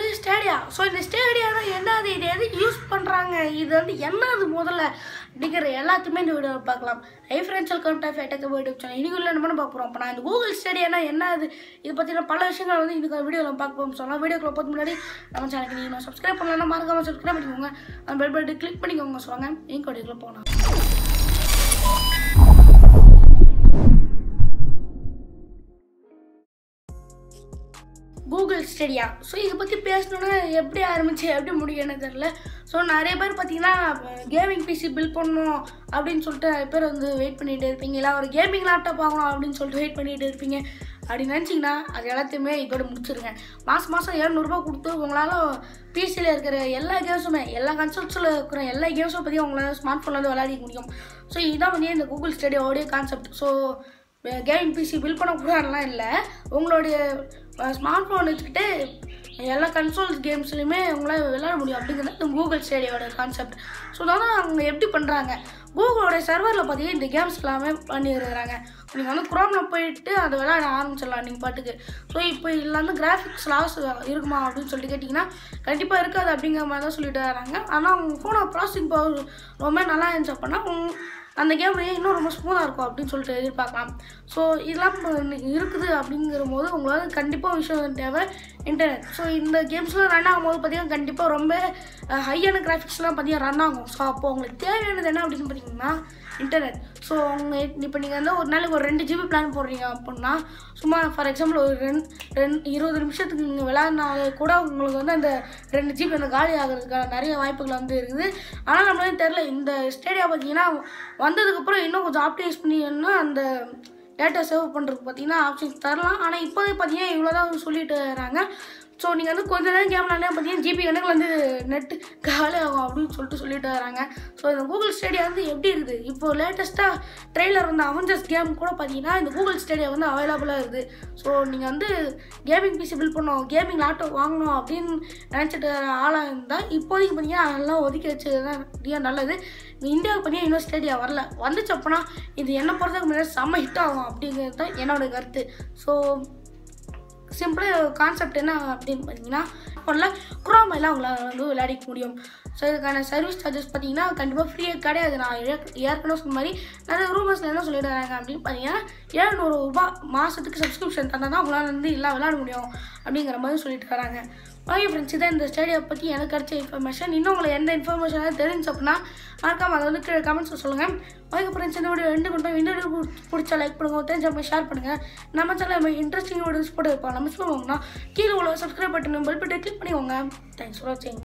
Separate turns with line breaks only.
ஸ்டேடியா. So இந்த ஸ்டேடியானா என்னது, இது எது யூஸ் பண்ணுறாங்க, இது வந்து என்னது முதல்ல அப்படிங்கிற எல்லாத்தையுமே இந்த வீடியோவில் பார்க்கலாம். Friends welcome to tech YouTube channel. இன்னைக்கு என்ன பண்ண பார்க்க போகிறோம் அப்போ நான் இந்த கூகுள் ஸ்டேடியானா என்னது இது பற்றின பல விஷயங்கள் வந்து இதுக்கு வீடியோவில் பார்க்க போகிறோம். சொல்லலாம் வீடியோக்குள்ள பார்த்து முன்னாடி நம்ம சேனலுக்கு நீங்கள் சப்ஸ்கிரைப் பண்ணலாம், மறக்காமல் சப்ஸ்கிரைப் பண்ணிக்கோங்க, அந்த பெல் பட்டன் கிளிக் பண்ணிக்கோங்க. சொல்லுவாங்க எங்கள் வீடியோக்குள்ள போகலாம். கூகுள் ஸ்டேடியா. ஸோ இதை பற்றி பேசணுன்னா எப்படி ஆரம்பிச்சு எப்படி முடியும்னு தெரில. ஸோ நிறைய பேர் பார்த்தீங்கன்னா கேமிங் பிசி பில்ட் பண்ணணும் அப்படின்னு சொல்லிட்டு நிறைய பேர் வந்து வெயிட் பண்ணிகிட்டு இருப்பீங்க, இல்லை ஒரு கேமிங் லேப்டாப் வாங்கணும் அப்படின்னு சொல்லிட்டு வெயிட் பண்ணிகிட்டு இருப்பீங்க. அப்படின்னு நினச்சிங்கன்னா அது எல்லாத்தையுமே இதோட முடிச்சிருங்க. மாதம் 700 ரூபா கொடுத்து உங்களால் பிசியில் இருக்கிற எல்லா கேம்ஸுமே, எல்லா கன்சோல்ஸில் இருக்கிற எல்லா கேம்ஸும் பற்றி உங்களால் ஸ்மார்ட் ஃபோனில் வந்து விளையாடிக்க முடியும். ஸோ இதுதான் வந்து இந்த கூகுள் ஸ்டேடியாவோடைய concept. So gaming PC build பண்ணக்கூடாதுலாம் இல்லை, உங்களுடைய ஸ்மார்ட் ஃபோன் வச்சுக்கிட்டு எல்லா கன்சோல்ஸ் கேம்ஸ்லையுமே உங்களால் விளையாட முடியும் அப்படிங்கிறது இந்த கூகுள் ஸ்டேடியாவோட கான்செப்ட். ஸோ அதான் அவங்க எப்படி பண்ணுறாங்க, கூகுளோடைய சர்வரில் பார்த்தீங்கன்னா இந்த கேம்ஸ் எல்லாமே பண்ணிடுறாங்க. நீங்கள் வந்து குரோமில் போயிட்டு அதை விளையாட ஆரம்பிச்சிடலாம் நீங்கள் பாட்டுக்கு. ஸோ இப்போ இதில் வந்து கிராஃபிக்ஸ் லாஸ் இருக்குமா அப்படின்னு சொல்லிட்டு கேட்டிங்கன்னா கண்டிப்பாக இருக்காது அப்படிங்கிற மாதிரி தான் சொல்லிட்டு வராங்க. ஆனால் உங்கள் ஃபோனோட ப்ராசஸிங் பவர் ரொம்ப நல்லா இருந்துச்சு அப்படின்னா அந்த கேம் இன்னும் ரொம்ப ஸ்மூத்தாக இருக்கும் அப்படின்னு சொல்லிட்டு எதிர்பார்க்கலாம். ஸோ இதெல்லாம் இருக்குது அப்படிங்கிற போது உங்களால் கண்டிப்பாக விஷயம் தேவை இன்டர்நெட். ஸோ இந்த கேம்ஸ்லாம் ரன் ஆகும்போது பார்த்தீங்கன்னா கண்டிப்பாக ரொம்ப ஹையான கிராஃபிக்ஸ்லாம் பார்த்தீங்கன்னா ரன் ஆகும். ஸோ அப்போது உங்களுக்கு தேவையானது என்ன அப்படின்னு பார்த்தீங்கன்னா இன்டர்நெட். ஸோ அவங்க இப்போ நீங்கள் வந்து ஒரு நாளைக்கு ஒரு 2 GB பிளான் போடுறீங்க அப்படின்னா சும்மா ஃபார் எக்ஸாம்பிள் ஒரு 20 நிமிஷத்துக்கு நீங்கள் விளையாடினாலே கூட உங்களுக்கு வந்து அந்த 2 GB அந்த காலி ஆகிறதுக்கான நிறைய வாய்ப்புகள் வந்து இருக்குது. ஆனால் நம்மளுக்கு தெரில, இந்த ஸ்டேடியா பார்த்தீங்கன்னா வந்ததுக்கப்புறம் இன்னும் கொஞ்சம் ஆப்டிமைஸ் பண்ணிங்கன்னா அந்த டேட்டா சேவ் பண்ணுறதுக்கு பார்த்தீங்கன்னா ஆப்ஷன்ஸ் தரலாம். ஆனால் இப்போதே பார்த்தீங்கன்னா இவ்வளோ தான் சொல்லிட்டு வராங்க. ஸோ நீங்கள் வந்து கொஞ்ச நேரம் கேம் விளையாண்டே பார்த்தீங்கன்னா ஜிபி கணக்கில் வந்து நெட்டு காலி ஆகும் அப்படின்னு சொல்லிட்டு வராங்க. ஸோ இந்த கூகுள் ஸ்டேடியா வந்து எப்படி இருக்குது, இப்போது லேட்டஸ்ட்டாக ட்ரெய்லர் வந்து அவெஞ்சர்ஸ் கேம் கூட பார்த்தீங்கன்னா இந்த கூகுள் ஸ்டேடியா வந்து அவைலபிளாக இருக்குது. ஸோ நீங்கள் வந்து கேமிங் பிசி பில்ட் பண்ணணும், கேமிங் லேப்டாப் வாங்கணும் அப்படின்னு நினச்சிட்டு ஆளாக இருந்தால் இப்போதைக்கு பார்த்தீங்கன்னா அதெல்லாம் ஒதுக்கி வச்சது தான் நல்லது. இந்தியாவுக்கு பார்த்தீங்கன்னா இன்னும் ஸ்டேடியா வரல, வந்துச்சு அப்படின்னா இது என்ன பொறுத்தவரைக்கும் முன்னாடி செம்ம ஹிட் ஆகும் அப்படிங்கிறது தான் என்னோட கருத்து. ஸோ சிம்பிளாக கான்செப்ட் என்ன அப்படின்னு பார்த்தீங்கன்னா ஃபோனில் குரோம் எல்லாம் அவங்களால வந்து விளையாடிக்க முடியும். ஸோ இதுக்கான சர்வீஸ் சார்ஜஸ் பார்த்தீங்கன்னா கண்டிப்பாக ஃப்ரீயாக கிடையாது. நான் ஏற்கனவே சொன்ன மாதிரி நிறைய ரூமர்ஸில் என்ன சொல்லிடுறாங்க அப்படின்னு பார்த்தீங்கன்னா 700 ரூபா மாதத்துக்கு சப்ஸ்கிரிப்ஷன் தந்தால் தான் அவங்களால வந்து எல்லாம் விளையாட முடியும் அப்படிங்கிற மாதிரி சொல்லிட்டு வராங்க. ஓகே ஃப்ரெண்ட்ஸ், இதான் இந்த ஸ்டேடியா பற்றி எனக்கு கிடைச்ச இன்ஃபர்மேஷன். இன்னும் உங்களுக்கு எந்த இன்ஃபர்மேஷனாக தெரிஞ்சு அப்படின்னா மறக்காமல் அதை வந்து கீழே கமெண்ட்ஸில் சொல்லுங்கள். ஓகே ஃப்ரெண்ட்ஸ், இந்த வீடியோ இந்த வீடியோ பிடிச்சா லைக் பண்ணுங்கள், தெரிஞ்ச ஷேர் பண்ணுங்கள். நம்ம சேனல் இன்ட்ரெஸ்டிங் வீடியோஸ் போட்டு இருப்பாங்க, நம்ம சொல்லுவாங்கன்னா கீழே உள்ள subscribe button bell button click பண்ணிக்கோங்க. தேங்க்ஸ் ஃபார் வாட்சிங்.